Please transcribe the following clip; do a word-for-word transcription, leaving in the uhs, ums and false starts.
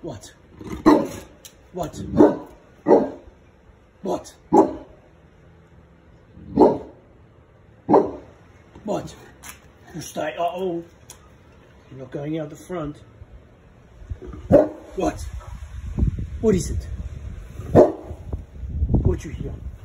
What? What? What? What? You stay. Uh oh. You're not going out the front. What? What is it? What you hear?